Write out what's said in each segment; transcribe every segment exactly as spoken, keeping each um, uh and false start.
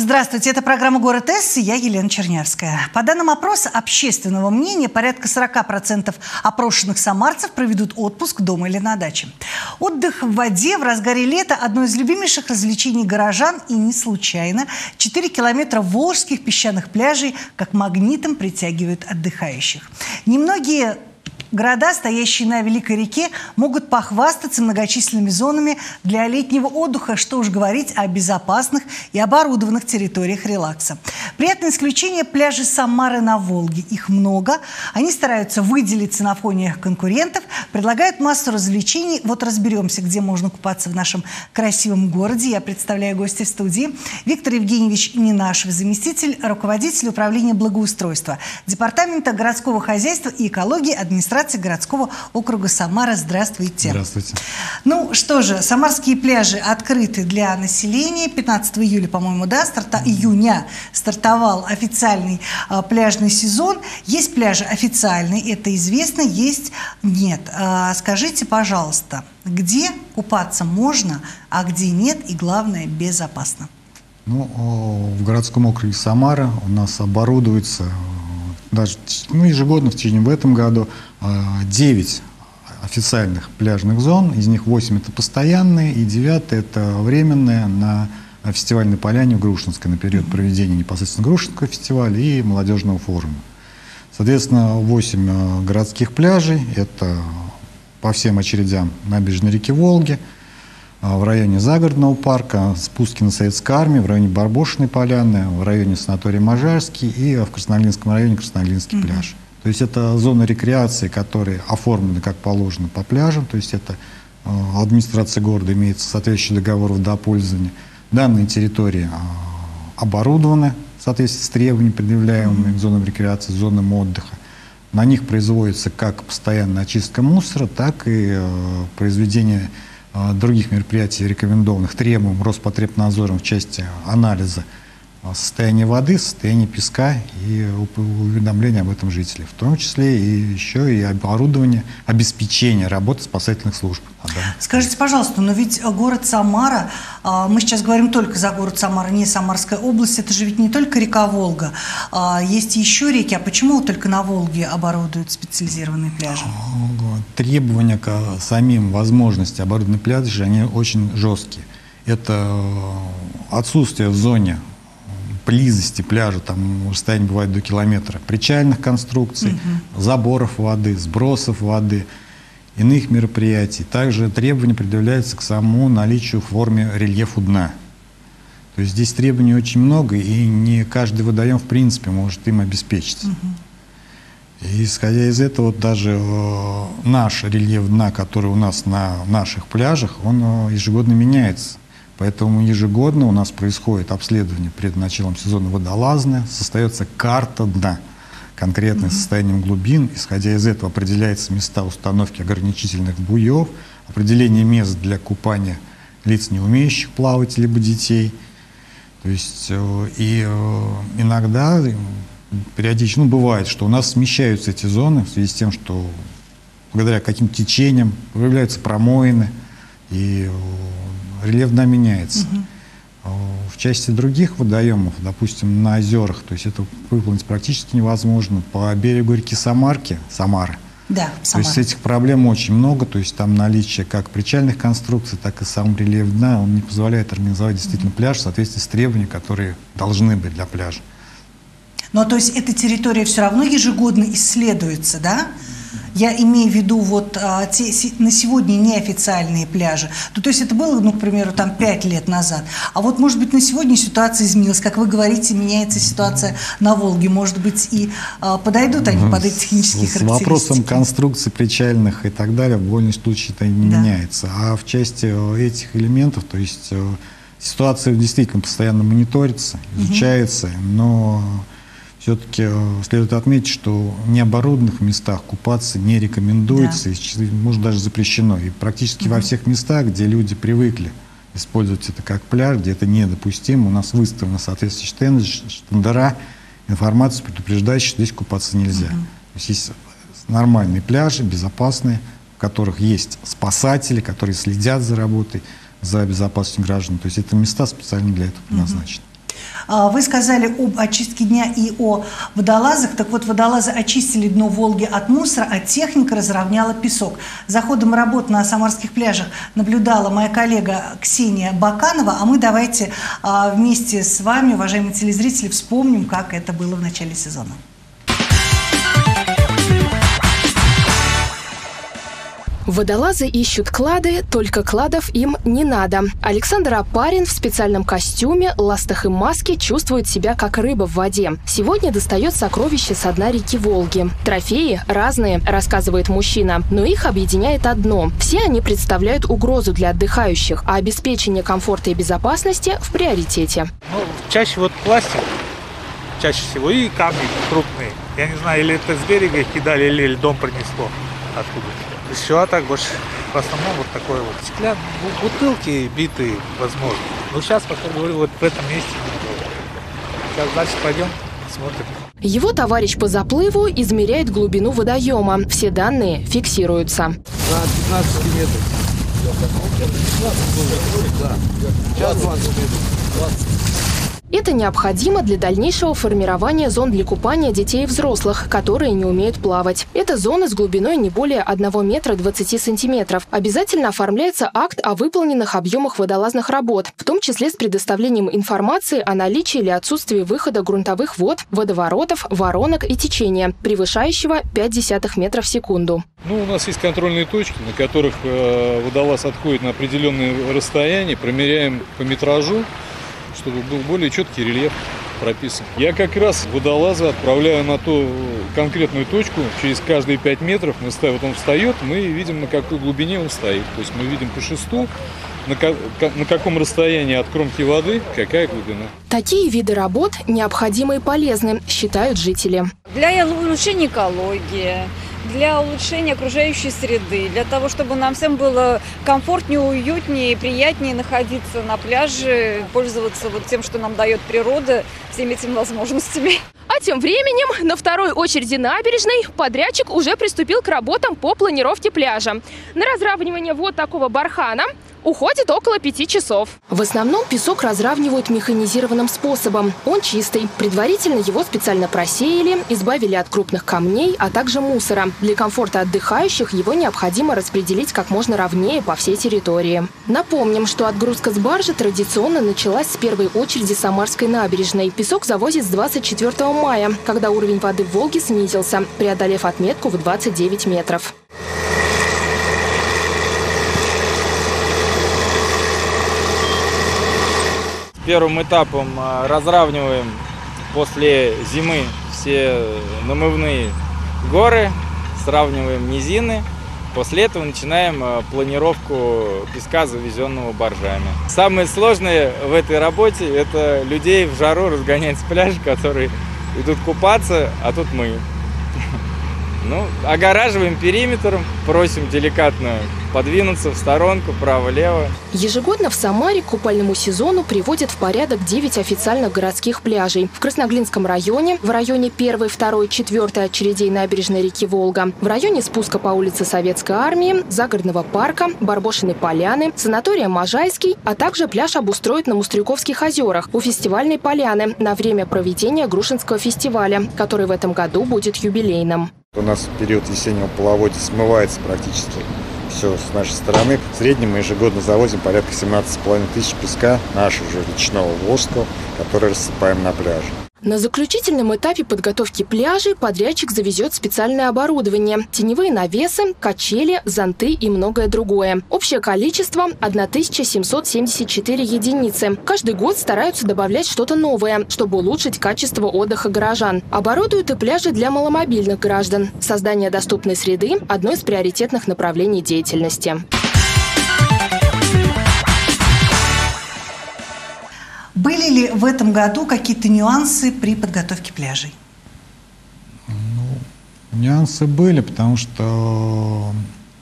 Здравствуйте, это программа «Город С», и я Елена Чернявская. По данным опроса общественного мнения, порядка сорока процентов опрошенных самарцев проведут отпуск дома или на даче. Отдых в воде в разгаре лета – одно из любимейших развлечений горожан, и не случайно. четыре километра волжских песчаных пляжей как магнитом притягивают отдыхающих. Немногие города, стоящие на Великой реке, могут похвастаться многочисленными зонами для летнего отдыха, что уж говорить о безопасных и оборудованных территориях релакса. Приятное исключение – пляжи Самары на Волге. Их много. Они стараются выделиться на фоне конкурентов, предлагают массу развлечений. Вот разберемся, где можно купаться в нашем красивом городе. Я представляю гостя в студии. Виктор Евгеньевич Ненашев, заместитель руководителя управления благоустройства, департамента городского хозяйства и экологии администрации городского округа Самара. Здравствуйте. Здравствуйте. Ну что же, самарские пляжи открыты для населения. пятнадцатого июля, по-моему, да, старта... июня стартовал официальный а, пляжный сезон. Есть пляжи официальные, это известно, есть нет. А, скажите, пожалуйста, где купаться можно, а где нет, и главное, безопасно? Ну, в городском округе Самара у нас оборудуется даже ну, ежегодно в течение в этом году девять официальных пляжных зон, из них восемь это постоянные, и девятая это временная на фестивальной поляне в Грушинской на период проведения непосредственно Грушинского фестиваля и молодежного форума. Соответственно, восемь городских пляжей, это по всем очередям набережной реки Волги, в районе загородного парка, спуски на Советской армии, в районе Барбошиной поляны, в районе санатория Можайский и в Красноглинском районе Красноглинский mm-hmm. пляж. То есть это зоны рекреации, которые оформлены как положено по пляжам, то есть это э, администрация города имеет соответствующий договор водопользования. Данные территории э, оборудованы в соответствии с требованиями, предъявляемыми mm-hmm. к зонам рекреации, зонам отдыха. На них производится как постоянная очистка мусора, так и э, произведение э, других мероприятий, рекомендованных требованием Роспотребнадзором в части анализа состояние воды, состояние песка и уведомления об этом жителей, в том числе и еще и оборудование, обеспечение работы спасательных служб. Скажите, пожалуйста, но ведь город Самара, мы сейчас говорим только за город Самара, не Самарская область, это же ведь не только река Волга, есть еще реки, а почему только на Волге оборудуют специализированные пляжи? Требования к самим возможности оборудованных пляжей, они очень жесткие. Это отсутствие в зоне близости пляжа, там расстояние бывает до километра, причальных конструкций, угу. заборов воды, сбросов воды, иных мероприятий. Также требования предъявляются к самому наличию в форме рельефу дна. То есть здесь требований очень много, и не каждый водоем в принципе может им обеспечиться. Угу. И исходя из этого, даже э, наш рельеф дна, который у нас на наших пляжах, он э, ежегодно меняется. Поэтому ежегодно у нас происходит обследование перед началом сезона водолазное, создается карта дна, конкретное mm-hmm. состоянием глубин. Исходя из этого определяются места установки ограничительных буев, определение мест для купания лиц, не умеющих плавать, либо детей. То есть э, и э, иногда, периодически, ну, бывает, что у нас смещаются эти зоны в связи с тем, что благодаря каким-то течениям появляются промоины, и рельеф дна меняется. Угу. В части других водоемов, допустим, на озерах, то есть это выполнить практически невозможно. По берегу реки Самарки, Самары, да, то есть этих проблем очень много, то есть там наличие как причальных конструкций, так и сам рельеф дна, он не позволяет организовать действительно угу. пляж в соответствии с требованиями, которые должны быть для пляжа. Но то есть эта территория все равно ежегодно исследуется, да? Я имею в виду вот а, те, на сегодня неофициальные пляжи. Ну, то есть это было, ну, к примеру, там пять лет назад. А вот, может быть, на сегодня ситуация изменилась. Как вы говорите, меняется ситуация на Волге. Может быть, и а, подойдут они под эти технические с, характеристики. С вопросом конструкции причальных и так далее в любом случае это не да. меняется. А в части этих элементов, то есть ситуация действительно постоянно мониторится, изучается, угу. но все-таки следует отметить, что в необорудованных местах купаться не рекомендуется, да. и, может, даже запрещено. И практически угу. во всех местах, где люди привыкли использовать это как пляж, где это недопустимо, у нас выставлены соответствующие штендера, информацию, предупреждающую, что здесь купаться нельзя. Угу. То есть есть нормальные пляжи, безопасные, в которых есть спасатели, которые следят за работой, за безопасностью граждан. То есть это места специально для этого предназначены. Угу. Вы сказали об очистке дня и о водолазах. Так вот, водолазы очистили дно Волги от мусора, а техника разровняла песок. За ходом работ на самарских пляжах наблюдала моя коллега Ксения Баканова. А мы давайте вместе с вами, уважаемые телезрители, вспомним, как это было в начале сезона. Водолазы ищут клады, только кладов им не надо. Александр Опарин в специальном костюме, ластах и маске чувствует себя как рыба в воде. Сегодня достает сокровища со дна реки Волги. Трофеи разные, рассказывает мужчина, но их объединяет одно. Все они представляют угрозу для отдыхающих, а обеспечение комфорта и безопасности в приоритете. Ну, чаще вот пластик, чаще всего, и камни крупные. Я не знаю, или это с берега их кидали, или льдом принесло откуда-то. Все, а так больше в основном вот такое вот стеклянные бутылки битые, возможно. Но сейчас, пока говорю, вот в этом месте. Сейчас дальше пойдем, смотрим. Его товарищ по заплыву измеряет глубину водоема. Все данные фиксируются. За пятнадцать метров. Сейчас двадцать метров. Это необходимо для дальнейшего формирования зон для купания детей и взрослых, которые не умеют плавать. Это зоны с глубиной не более одного метра двадцати сантиметров. Обязательно оформляется акт о выполненных объемах водолазных работ, в том числе с предоставлением информации о наличии или отсутствии выхода грунтовых вод, водоворотов, воронок и течения, превышающего пять десятых метра в секунду. Ну, у нас есть контрольные точки, на которых э, водолаз отходит на определенное расстояние, промеряем по метражу, чтобы был более четкий рельеф прописан. Я как раз водолаза отправляю на ту конкретную точку, через каждые пять метров мы ставим, вот он встает, мы видим, на какой глубине он стоит. То есть мы видим по шесту, на, ка на каком расстоянии от кромки воды, какая глубина. Такие виды работ необходимы и полезны, считают жители. Для улучшения экологии, для улучшения окружающей среды, для того, чтобы нам всем было комфортнее, уютнее и приятнее находиться на пляже, пользоваться вот тем, что нам дает природа, всеми этими возможностями. А тем временем на второй очереди набережной подрядчик уже приступил к работам по планировке пляжа. На разравнивание вот такого бархана уходит около пяти часов. В основном песок разравнивают механизированным способом. Он чистый. Предварительно его специально просеяли, избавили от крупных камней, а также мусора. Для комфорта отдыхающих его необходимо распределить как можно ровнее по всей территории. Напомним, что отгрузка с баржи традиционно началась с первой очереди Самарской набережной. Песок завозят с двадцать четвёртого мая, когда уровень воды в Волге снизился, преодолев отметку в двадцать девять метров. Первым этапом разравниваем после зимы все намывные горы, сравниваем низины. После этого начинаем планировку песка, завезенного баржами. Самое сложное в этой работе – это людей в жару разгонять с пляжа, которые идут купаться, а тут мы. Ну, огораживаем периметром, просим деликатно подвинуться в сторонку, вправо-лево. Ежегодно в Самаре к купальному сезону приводят в порядок девять официальных городских пляжей. В Красноглинском районе, в районе первой, второй, четвёртой очередей набережной реки Волга, в районе спуска по улице Советской армии, Загородного парка, Барбошиной поляны, санатория Можайский, а также пляж обустроят на Мустрюковских озерах у фестивальной поляны на время проведения Грушинского фестиваля, который в этом году будет юбилейным. У нас в период весеннего половодья смывается практически все с нашей стороны. В среднем мы ежегодно завозим порядка семнадцати с половиной тысяч песка нашего же речного волжского, который рассыпаем на пляже. На заключительном этапе подготовки пляжей подрядчик завезет специальное оборудование, теневые навесы, качели, зонты и многое другое. Общее количество – тысяча семьсот семьдесят четыре единицы. Каждый год стараются добавлять что-то новое, чтобы улучшить качество отдыха горожан. Оборудуют и пляжи для маломобильных граждан. Создание доступной среды – одно из приоритетных направлений деятельности. Были ли в этом году какие-то нюансы при подготовке пляжей? Ну, нюансы были, потому что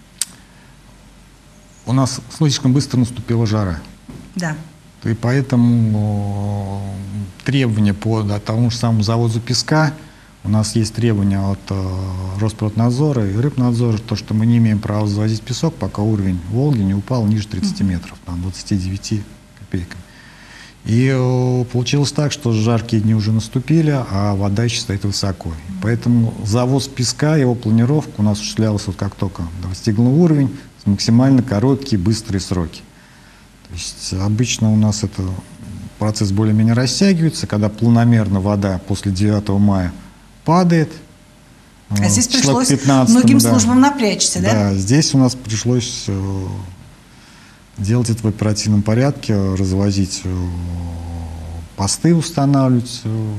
у нас слишком быстро наступила жара. Да. И поэтому требования по да, тому же самому завозу песка, у нас есть требования от э, Росприроднадзора и Рыбнадзора, то, что мы не имеем права завозить песок, пока уровень Волги не упал ниже тридцати метров, там, двадцати девяти копейками. И э, получилось так, что жаркие дни уже наступили, а вода еще стоит высоко. Поэтому завоз песка, его планировка у нас осуществлялась вот как только достигла уровень, с максимально короткие, быстрые сроки. То есть обычно у нас это процесс более-менее растягивается, когда планомерно вода после девятого мая падает. А здесь пришлось многим да, службам напрячься, да? Да, здесь у нас пришлось э, делать это в оперативном порядке, развозить э, посты, устанавливать, э,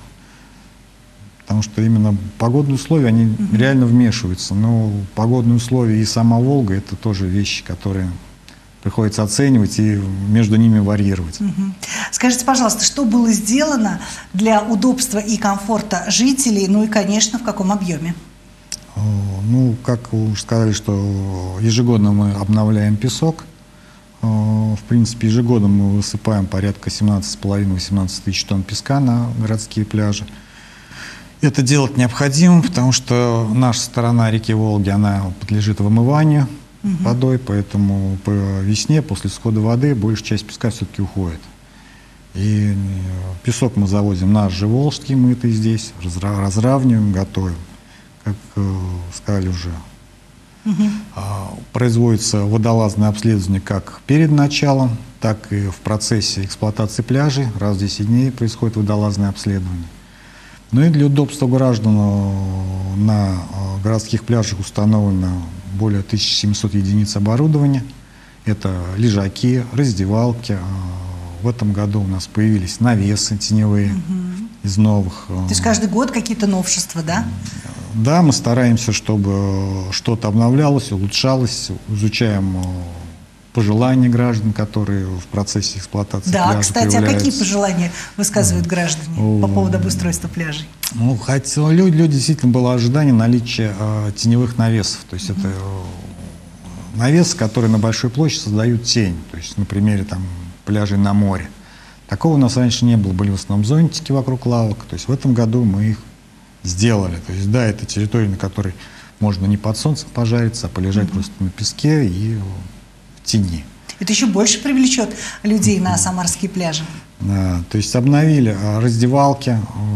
потому что именно погодные условия, они угу. реально вмешиваются. Но погодные условия и сама Волга — это тоже вещи, которые приходится оценивать и между ними варьировать. Угу. Скажите, пожалуйста, что было сделано для удобства и комфорта жителей, ну и, конечно, в каком объеме? Ну, как вы уже сказали, что ежегодно мы обновляем песок. В принципе, ежегодно мы высыпаем порядка семнадцать с половиной — восемнадцать тысяч тонн песка на городские пляжи. Это делать необходимо, потому что наша сторона реки Волги, она подлежит вымыванию угу. водой, поэтому по весне, после схода воды, большая часть песка все-таки уходит. И песок мы завозим наш же волжский, мы это здесь разравниваем, готовим. Как э, сказали уже, угу. э, производится водолазное обследование как перед началом, так и в процессе эксплуатации пляжей. Раз в десять дней происходит водолазное обследование. Ну и для удобства граждан на городских пляжах установлено более тысячи семисот единиц оборудования. Это лежаки, раздевалки. В этом году у нас появились навесы теневые угу. из новых. То есть каждый год какие-то новшества, да? Да, мы стараемся, чтобы что-то обновлялось, улучшалось, изучаем пожелания граждан, которые в процессе эксплуатации да, пляжа кстати, появляются. А какие пожелания высказывают граждане по поводу обустройства пляжей? Ну, хотя люди, люди действительно было ожидание наличия э, теневых навесов. То есть mm-hmm. это э, навесы, которые на большой площади создают тень. То есть на примере там пляжей на море. Такого у нас раньше не было. Были в основном зонтики вокруг лавок. То есть в этом году мы их сделали. То есть да, это территория, на которой можно не под солнцем пожариться, а полежать mm-hmm. просто на песке и в тени. Это еще больше привлечет людей mm-hmm. на самарские пляжи. Да, то есть обновили раздевалки,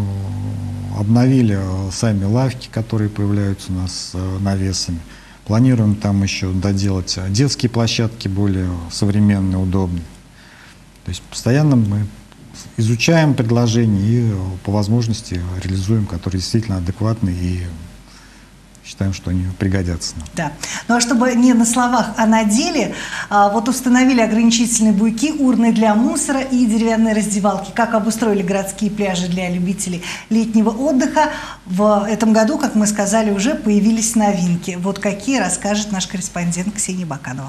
обновили сами лавки, которые появляются у нас с навесами. Планируем там еще доделать детские площадки более современные, удобные. То есть постоянно мы изучаем предложения и по возможности реализуем, которые действительно адекватны и считаем, что они пригодятся нам. Да. Ну а чтобы не на словах, а на деле, вот установили ограничительные буйки, урны для мусора и деревянные раздевалки. Как обустроили городские пляжи для любителей летнего отдыха. В этом году, как мы сказали, уже появились новинки. Вот какие, расскажет наш корреспондент Ксения Баканова.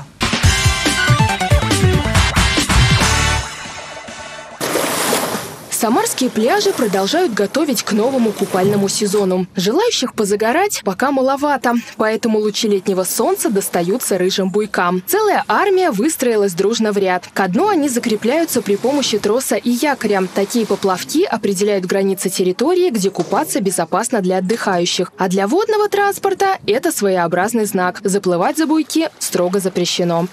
Самарские пляжи продолжают готовить к новому купальному сезону. Желающих позагорать пока маловато, поэтому лучи летнего солнца достаются рыжим буйкам. Целая армия выстроилась дружно в ряд. Ко дну они закрепляются при помощи троса и якоря. Такие поплавки определяют границы территории, где купаться безопасно для отдыхающих. А для водного транспорта это своеобразный знак. Заплывать за буйки строго запрещено.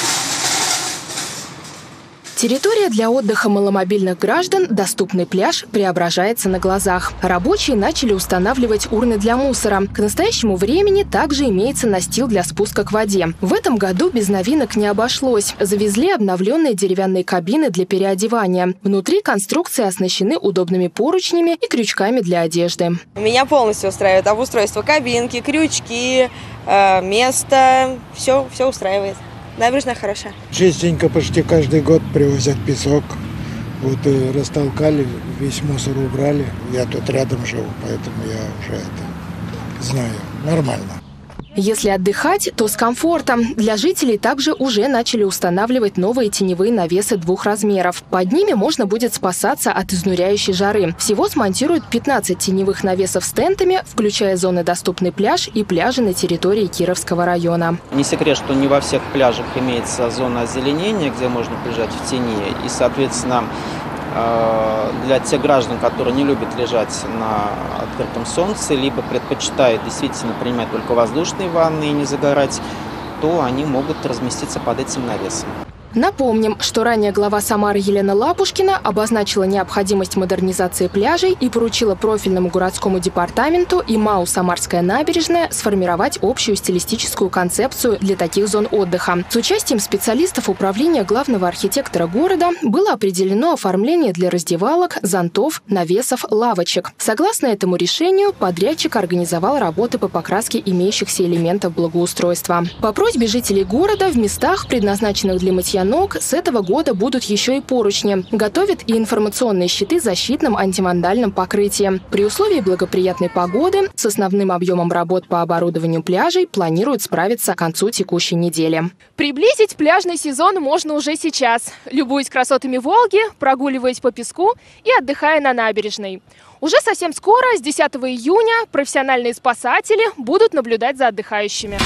Территория для отдыха маломобильных граждан, доступный пляж, преображается на глазах. Рабочие начали устанавливать урны для мусора. К настоящему времени также имеется настил для спуска к воде. В этом году без новинок не обошлось. Завезли обновленные деревянные кабины для переодевания. Внутри конструкции оснащены удобными поручнями и крючками для одежды. Меня полностью устраивает обустройство кабинки, крючки, э, место. Все, все устраивает. Набережная хороша. Частенько почти каждый год привозят песок. Вот и растолкали, весь мусор убрали. Я тут рядом живу, поэтому я уже это знаю. Нормально. Если отдыхать, то с комфортом. Для жителей также уже начали устанавливать новые теневые навесы двух размеров. Под ними можно будет спасаться от изнуряющей жары. Всего смонтируют пятнадцать теневых навесов с тентами, включая зоны «Доступный пляж» и пляжи на территории Кировского района. Не секрет, что не во всех пляжах имеется зона озеленения, где можно лежать в тени. И, соответственно, для тех граждан, которые не любят лежать на открытом солнце, либо предпочитают действительно принимать только воздушные ванны и не загорать, то они могут разместиться под этим навесом. Напомним, что ранее глава Самары Елена Лапушкина обозначила необходимость модернизации пляжей и поручила профильному городскому департаменту и МАУ «Самарская набережная» сформировать общую стилистическую концепцию для таких зон отдыха. С участием специалистов управления главного архитектора города было определено оформление для раздевалок, зонтов, навесов, лавочек. Согласно этому решению, подрядчик организовал работы по покраске имеющихся элементов благоустройства. По просьбе жителей города в местах, предназначенных для мытья ног, с этого года будут еще и поручни. Готовят и информационные щиты с защитным антивандальным покрытием. При условии благоприятной погоды с основным объемом работ по оборудованию пляжей планируют справиться к концу текущей недели. Приблизить пляжный сезон можно уже сейчас, любуясь красотами Волги, прогуливаясь по песку и отдыхая на набережной. Уже совсем скоро, с десятого июня, профессиональные спасатели будут наблюдать за отдыхающими.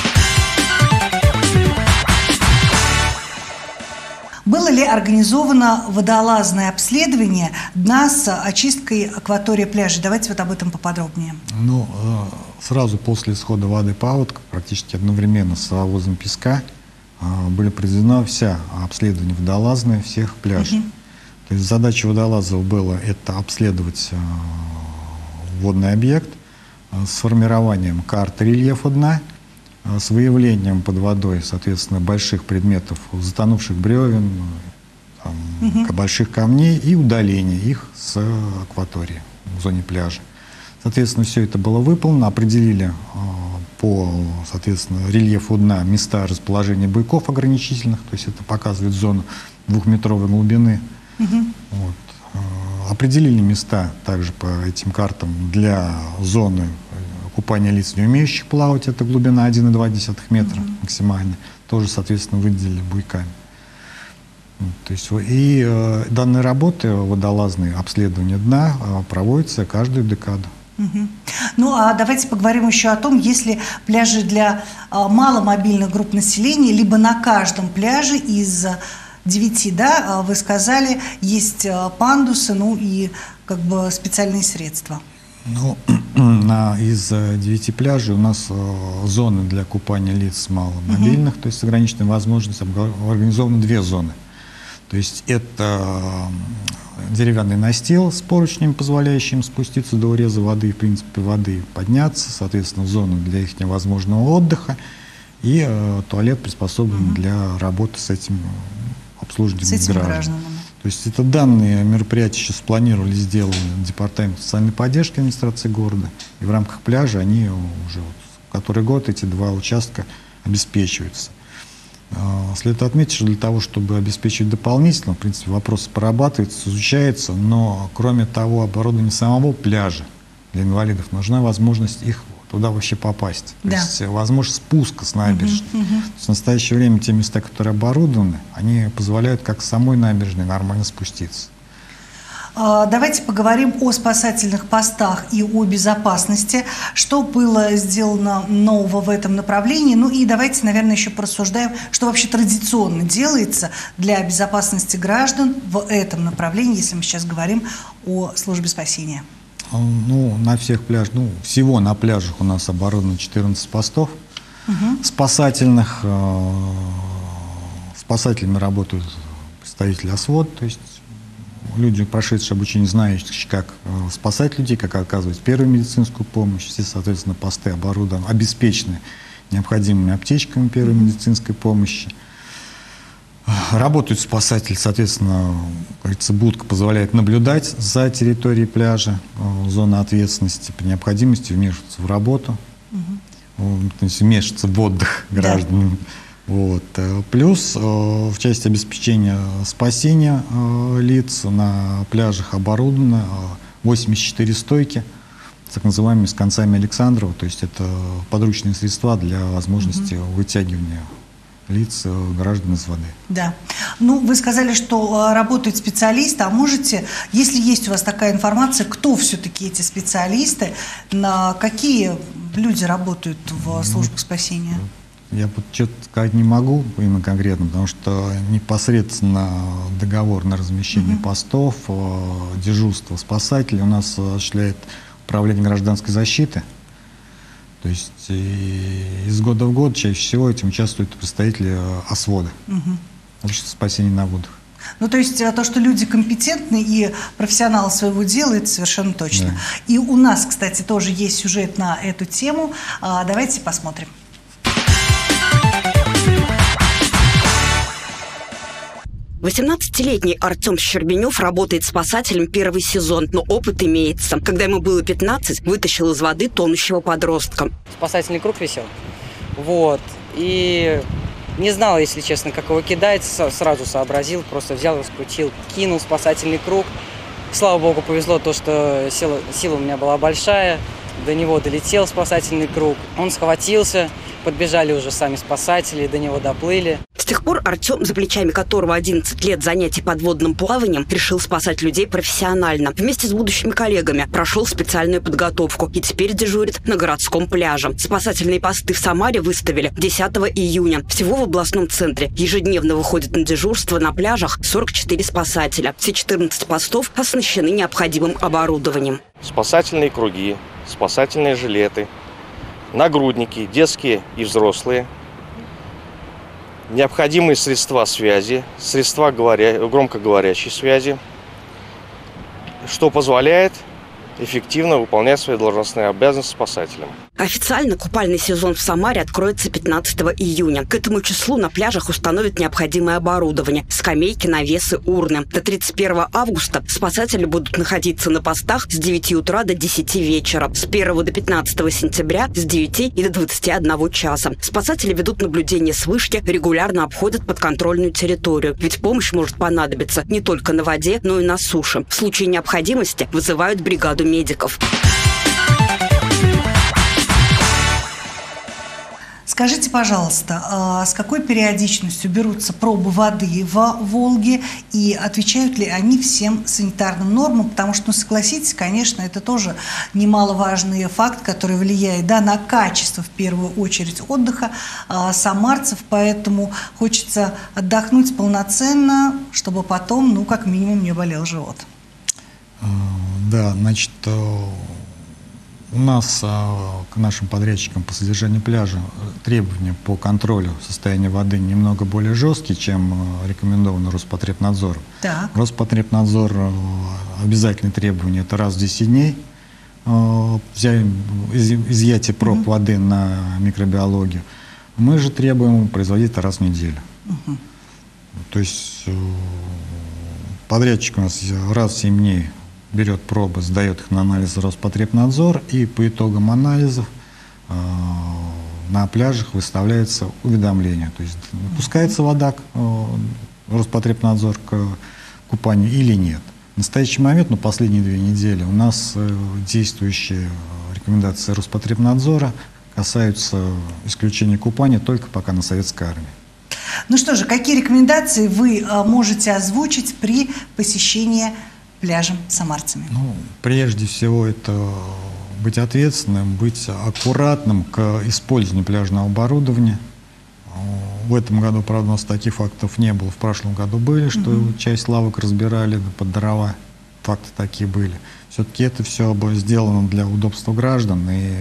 Было ли организовано водолазное обследование дна с очисткой акватории пляжа? Давайте вот об этом поподробнее. Ну, сразу после исхода воды паводка, практически одновременно с вывозом песка, были проведена вся обследование водолазное всех пляжей. Угу. То есть задача водолазов была это обследовать водный объект с формированием карты рельефа дна, с выявлением под водой, соответственно, больших предметов, затонувших бревен, там, угу. больших камней и удаление их с акватории в зоне пляжа. Соответственно, все это было выполнено, определили э, по, соответственно, рельефу дна места расположения буйков ограничительных, то есть это показывает зону двухметровой глубины. Угу. Вот. Э, определили места также по этим картам для зоны купания лиц, не умеющих плавать, это глубина один и два десятых метра mm-hmm. максимально, тоже, соответственно, выделили буйками. То есть, и э, данные работы водолазные, обследование дна э, проводятся каждую декаду. Mm-hmm. Ну, а давайте поговорим еще о том, есть ли пляжи для э, маломобильных групп населения, либо на каждом пляже из девяти, да, вы сказали, есть пандусы, ну и как бы специальные средства. Ну, на, из девяти пляжей у нас э, зоны для купания лиц маломобильных, uh-huh. то есть с ограниченной возможностью, организованы две зоны. То есть это деревянный настил с поручнями, позволяющим спуститься до уреза воды, в принципе, воды подняться, соответственно, зону для их невозможного отдыха и э, туалет приспособлен uh-huh. для работы с этим обслуживанием с этим граждан. Гражданами. То есть это данные мероприятия сейчас спланировали, сделали Департамент социальной поддержки администрации города. И в рамках пляжа они уже вот, который год эти два участка обеспечиваются. Следует отметить, что для того, чтобы обеспечить дополнительно, в принципе, вопрос прорабатывается, изучается, но кроме того, оборудование самого пляжа для инвалидов нужна возможность их туда вообще попасть. Да. То есть возможность спуска с набережной. Uh-huh, uh-huh. То есть в настоящее время те места, которые оборудованы, они позволяют как с самой набережной нормально спуститься. Давайте поговорим о спасательных постах и о безопасности. Что было сделано нового в этом направлении? Ну и давайте, наверное, еще порассуждаем, что вообще традиционно делается для безопасности граждан в этом направлении, если мы сейчас говорим о службе спасения. Ну, на всех пляжах, ну, всего на пляжах у нас оборудовано четырнадцать постов угу. спасательных. Спасателями работают представители ОСВОД, то есть люди, прошедшие обучение, знающие, как спасать людей, как оказывать первую медицинскую помощь. Все, соответственно, посты оборудованы, обеспечены необходимыми аптечками первой медицинской помощи. Работают спасатели, соответственно, говорится, будка позволяет наблюдать за территорией пляжа, зона ответственности, при необходимости вмешиваться в работу, угу. то есть вмешиваться в отдых граждан. Да. Вот. Плюс в части обеспечения спасения лиц на пляжах оборудовано восемьдесят четыре стойки, так называемыми с концами Александрова, то есть это подручные средства для возможности угу. вытягивания лиц граждан из воды. Да. Ну, вы сказали, что работают специалисты, а можете, если есть у вас такая информация, кто все-таки эти специалисты, на какие люди работают в службах спасения? Я вот что-то сказать не могу именно конкретно, потому что непосредственно договор на размещение угу. постов, дежурство спасателей у нас осуществляет управление гражданской защиты. То есть из года в год чаще всего этим участвуют представители ОСВОДа. Угу. спасения на водах. Ну, то есть то, что люди компетентны и профессионалы своего дела, это совершенно точно. Да. И у нас, кстати, тоже есть сюжет на эту тему. А, давайте посмотрим. восемнадцатилетний Артем Щербенев работает спасателем первый сезон, но опыт имеется. Когда ему было пятнадцать, вытащил из воды тонущего подростка. Спасательный круг висел. Вот. И не знал, если честно, как его кидать. Сразу сообразил, просто взял его, скрутил, кинул в спасательный круг. Слава богу, повезло то, что сила, сила у меня была большая. До него долетел спасательный круг. Он схватился, подбежали уже сами спасатели, до него доплыли. С тех пор Артем, за плечами которого одиннадцать лет занятий подводным плаванием, решил спасать людей профессионально. Вместе с будущими коллегами прошел специальную подготовку и теперь дежурит на городском пляже. Спасательные посты в Самаре выставили десятого июня. Всего в областном центре ежедневно выходит на дежурство на пляжах сорок четыре спасателя. Все четырнадцать постов оснащены необходимым оборудованием. Спасательные круги, спасательные жилеты, нагрудники, детские и взрослые, необходимые средства связи, средства говоря... громкоговорящей связи, что позволяет эффективно выполнять свои должностные обязанности спасателям. Официально купальный сезон в Самаре откроется пятнадцатого июня. К этому числу на пляжах установят необходимое оборудование – скамейки, навесы, урны. До тридцать первого августа спасатели будут находиться на постах с девяти утра до десяти вечера, с первого до пятнадцатого сентября с девяти и до двадцати одного часа. Спасатели ведут наблюдение с вышки, регулярно обходят подконтрольную территорию. Ведь помощь может понадобиться не только на воде, но и на суше. В случае необходимости вызывают бригаду медиков. Скажите, пожалуйста, с какой периодичностью берутся пробы воды в Волге и отвечают ли они всем санитарным нормам? Потому что, ну, согласитесь, конечно, это тоже немаловажный факт, который влияет, да, на качество, в первую очередь, отдыха а, самарцев. Поэтому хочется отдохнуть полноценно, чтобы потом, ну, как минимум, не болел живот. Да, значит, у нас к нашим подрядчикам по содержанию пляжа требования по контролю состояния воды немного более жесткие, чем рекомендовано Роспотребнадзором. Так. Роспотребнадзор обязательные требования – это раз в десять дней изъятие проб mm-hmm. воды на микробиологию. Мы же требуем производить это раз в неделю. Mm-hmm. То есть подрядчик у нас раз в семь дней берет пробы, сдает их на анализ Роспотребнадзор, и по итогам анализов э, на пляжах выставляется уведомление. То есть допускается вода э, Роспотребнадзор к купанию или нет. В настоящий момент, ну, последние две недели, у нас э, действующие рекомендации Роспотребнадзора касаются исключения купания только пока на советской армии. Ну что же, какие рекомендации вы э, можете озвучить при посещении пляжем самарцами? Ну, прежде всего, это быть ответственным, быть аккуратным к использованию пляжного оборудования. В этом году, правда, у нас таких фактов не было. В прошлом году были, что mm-hmm. часть лавок разбирали под дрова. Факты такие были. Все-таки это все было сделано для удобства граждан, и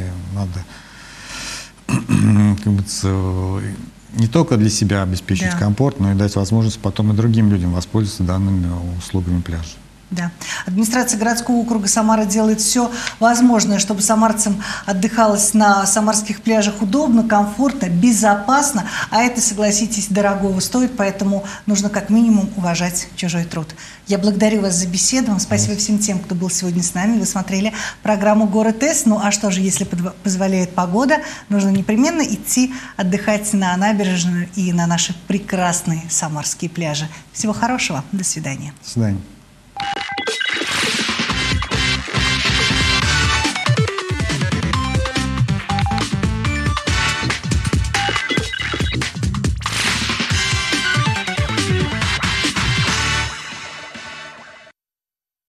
надо как бы, не только для себя обеспечить да. комфорт, но и дать возможность потом и другим людям воспользоваться данными услугами пляжа. Да. Администрация городского округа Самара делает все возможное, чтобы самарцам отдыхалось на самарских пляжах удобно, комфортно, безопасно. А это, согласитесь, дорогого стоит, поэтому нужно как минимум уважать чужой труд. Я благодарю вас за беседу. Спасибо всем тем, кто был сегодня с нами. Вы смотрели программу «Город С». Ну а что же, если позволяет погода, нужно непременно идти отдыхать на набережную и на наши прекрасные самарские пляжи. Всего хорошего. До свидания. До свидания.